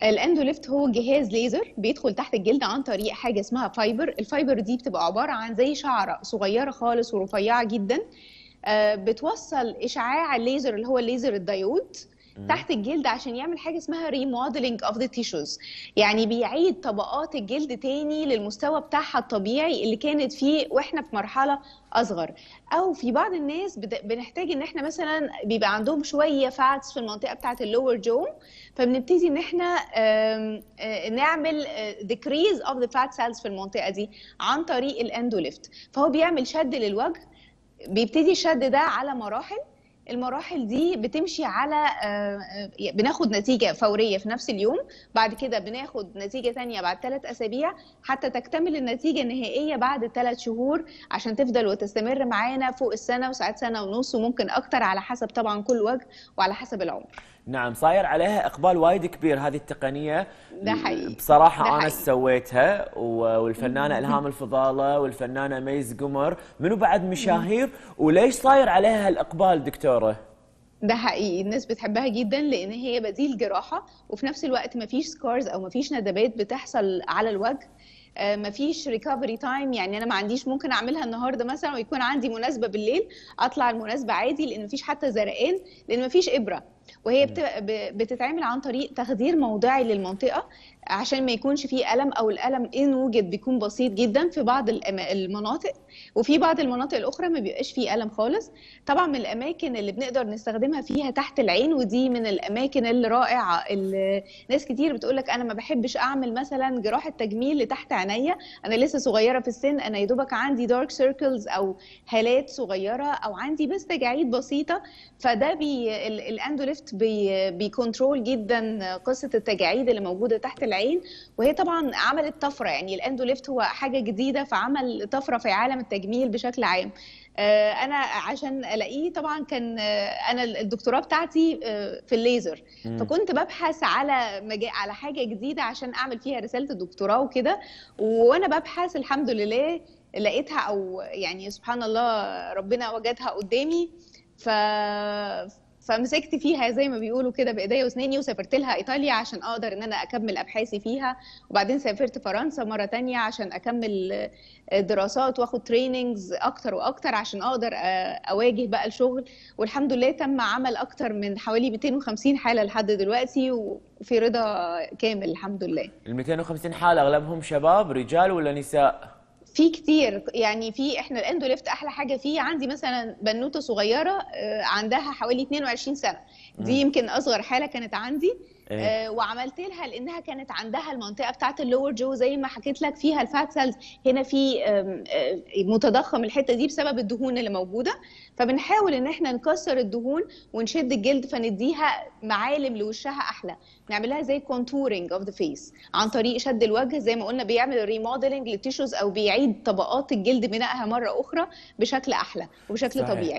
الاندوليفت هو جهاز ليزر بيدخل تحت الجلد عن طريق حاجه اسمها فايبر. الفايبر دي بتبقى عباره عن زي شعره صغيره خالص ورفيعه جدا، بتوصل اشعاع الليزر اللي هو الليزر الدايود تحت الجلد عشان يعمل حاجه اسمها ريموديلنج اوف ذا تيشوز. يعني بيعيد طبقات الجلد تاني للمستوى بتاعها الطبيعي اللي كانت فيه واحنا في مرحله اصغر. او في بعض الناس بنحتاج ان احنا مثلا بيبقى عندهم شويه فاتس في المنطقه بتاعه اللور جو، فبنبتدي ان احنا نعمل decrease of the fat cells في المنطقه دي عن طريق الاندوليفت. فهو بيعمل شد للوجه، بيبتدي الشد ده على مراحل. المراحل دي بتمشي على بناخد نتيجة فورية في نفس اليوم، بعد كده بناخد نتيجة تانية بعد 3 أسابيع، حتى تكتمل النتيجة النهائية بعد 3 شهور، عشان تفضل وتستمر معانا فوق السنة وساعات سنة ونص وممكن أكتر على حسب طبعا كل وجه وعلى حسب العمر. نعم، صاير عليها إقبال وايد كبير هذه التقنية. ده حقيقي. بصراحة ده أنا حقيقي. سويتها، والفنانة إلهام الفضالة والفنانة ميز قمر، منو بعد مشاهير؟ وليش صاير عليها هالإقبال دكتورة؟ ده حقيقي، الناس بتحبها جدا لان هي بديل جراحه، وفي نفس الوقت مفيش سكارز او مفيش ندبات بتحصل على الوجه. مفيش ريكفري تايم، يعني انا ما عنديش ممكن اعملها النهارده مثلا ويكون عندي مناسبه بالليل اطلع المناسبه عادي، لان مفيش حتى زرقان، لان مفيش ابره. وهي بتتعمل عن طريق تخدير موضعي للمنطقه عشان ما يكونش فيه الم، او الالم ان وجد بيكون بسيط جدا في بعض المناطق، وفي بعض المناطق الاخرى ما بيبقاش فيه الم خالص. طبعا من الاماكن اللي بنقدر نستخدمها فيها تحت العين، ودي من الاماكن الرائعه اللي ناس كتير بتقولك انا ما بحبش اعمل مثلا جراحه تجميل لتحت عينيا، انا لسه صغيره في السن، انا يا دوبك عندي دارك سيركلز او هالات صغيره، او عندي بس تجاعيد بسيطه. فده الاندوليفت بيكنترول جدا قصه التجاعيد اللي موجوده تحت العين. وهي طبعا عملت طفره، يعني الاندوليفت هو حاجه جديده فعمل طفره في عالم التجميل بشكل عام. انا عشان الاقيه طبعا كان انا الدكتوراه بتاعتي في الليزر، فكنت ببحث على حاجه جديده عشان اعمل فيها رساله الدكتوراه وكده. وانا ببحث الحمد لله لقيتها، او يعني سبحان الله ربنا وجدها قدامي. ف فمسكت فيها زي ما بيقولوا كده بايديا واسناني، وسافرت لها ايطاليا عشان اقدر ان انا اكمل ابحاثي فيها، وبعدين سافرت فرنسا مره تانية عشان اكمل دراسات واخد تريننجز اكتر واكتر عشان اقدر اواجه بقى الشغل. والحمد لله تم عمل اكتر من حوالي 250 حاله لحد دلوقتي، وفي رضا كامل الحمد لله. ال 250 حالة أغلبهم شباب، رجال ولا نساء؟ في كتير، يعني في احنا الاندوليفت احلى حاجه فيه، عندي مثلا بنوته صغيره عندها حوالي 22 سنه، دي يمكن اصغر حاله كانت عندي. إيه؟ وعملت لها لانها كانت عندها المنطقه بتاعه اللور جو زي ما حكيت لك فيها الفات سيلز هنا في متضخم الحته دي بسبب الدهون اللي موجوده، فبنحاول ان احنا نكسر الدهون ونشد الجلد فنديها معالم لوشها احلى، نعملها زي كونتورنج اوف ذا فيس عن طريق شد الوجه. زي ما قلنا بيعمل ريموديلنج للتيشوز او بيعيد طبقات الجلد بنائها مره اخرى بشكل احلى وبشكل صحيح. طبيعي.